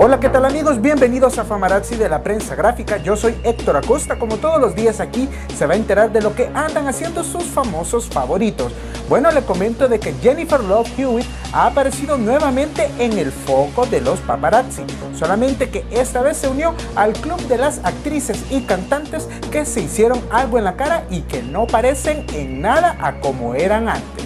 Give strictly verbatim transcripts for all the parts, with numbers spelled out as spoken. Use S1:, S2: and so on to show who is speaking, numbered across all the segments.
S1: Hola, ¿qué tal amigos? Bienvenidos a Famarazzi de la Prensa Gráfica. Yo soy Héctor Acosta. Como todos los días aquí se va a enterar de lo que andan haciendo sus famosos favoritos. Bueno, le comento de que Jennifer Love Hewitt ha aparecido nuevamente en el foco de los paparazzi. Solamente que esta vez se unió al club de las actrices y cantantes que se hicieron algo en la cara y que no parecen en nada a como eran antes.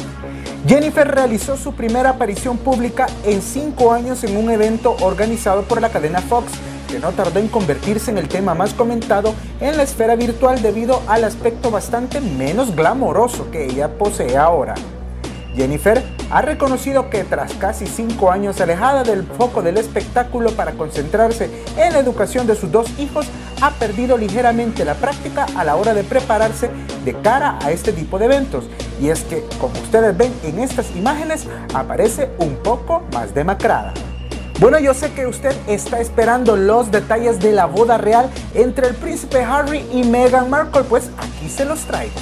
S1: Jennifer realizó su primera aparición pública en cinco años en un evento organizado por la cadena Fox, que no tardó en convertirse en el tema más comentado en la esfera virtual debido al aspecto bastante menos glamoroso que ella posee ahora. Jennifer ha reconocido que tras casi cinco años alejada del foco del espectáculo para concentrarse en la educación de sus dos hijos, ha perdido ligeramente la práctica a la hora de prepararse de cara a este tipo de eventos. Y es que, como ustedes ven en estas imágenes, aparece un poco más demacrada. Bueno, yo sé que usted está esperando los detalles de la boda real entre el príncipe Harry y Meghan Markle, pues aquí se los traigo.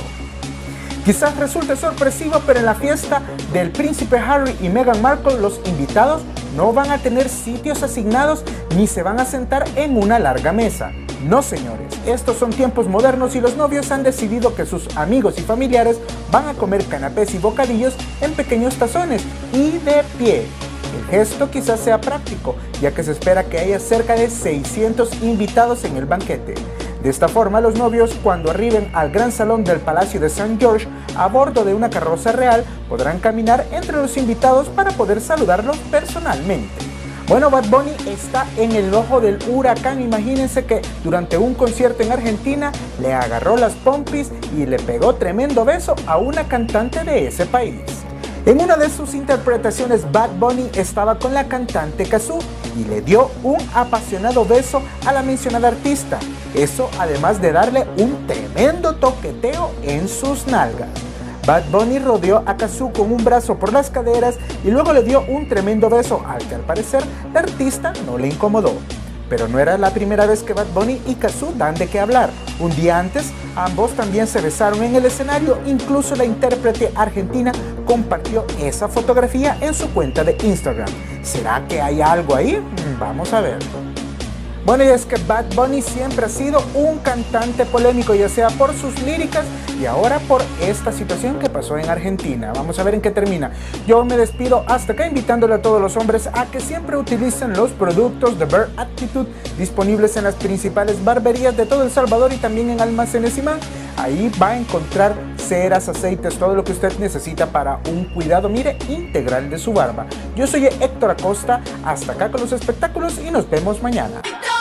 S1: Quizás resulte sorpresivo, pero en la fiesta del príncipe Harry y Meghan Markle los invitados no van a tener sitios asignados ni se van a sentar en una larga mesa. No señores, estos son tiempos modernos y los novios han decidido que sus amigos y familiares van a comer canapés y bocadillos en pequeños tazones y de pie. El gesto quizás sea práctico, ya que se espera que haya cerca de seiscientos invitados en el banquete. De esta forma, los novios, cuando arriben al gran salón del Palacio de Saint George a bordo de una carroza real, podrán caminar entre los invitados para poder saludarlos personalmente. Bueno, Bad Bunny está en el ojo del huracán. Imagínense que durante un concierto en Argentina le agarró las pompis y le pegó tremendo beso a una cantante de ese país. En una de sus interpretaciones, Bad Bunny estaba con la cantante Cazzu y le dio un apasionado beso a la mencionada artista. Eso además de darle un tremendo toqueteo en sus nalgas. Bad Bunny rodeó a Cazzu con un brazo por las caderas y luego le dio un tremendo beso al que al parecer la artista no le incomodó. Pero no era la primera vez que Bad Bunny y Cazzu dan de qué hablar. Un día antes, ambos también se besaron en el escenario, incluso la intérprete argentina compartió esa fotografía en su cuenta de Instagram. ¿Será que hay algo ahí? Vamos a ver. Bueno, y es que Bad Bunny siempre ha sido un cantante polémico, ya sea por sus líricas y ahora por esta situación que pasó en Argentina. Vamos a ver en qué termina. Yo me despido hasta acá, invitándole a todos los hombres a que siempre utilicen los productos de Bare Attitude disponibles en las principales barberías de todo El Salvador y también en Almacenes Imán. Ahí va a encontrar ceras, aceites, todo lo que usted necesita para un cuidado, mire, integral de su barba. Yo soy Héctor Acosta, hasta acá con los espectáculos y nos vemos mañana.